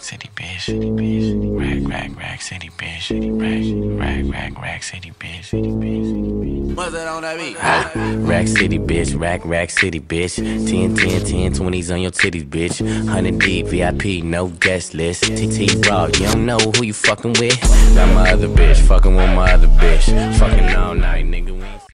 city bitch. Rack city bitch. Rack city bitch. What's that on that beat? Rack city bitch, rack city bitch. 10, 20s on your titties, bitch. 100 deep, VIP, no guest list. TT Raw, you don't know who you fucking with. Got my other bitch, fucking with my other bitch. Fucking all night, nigga.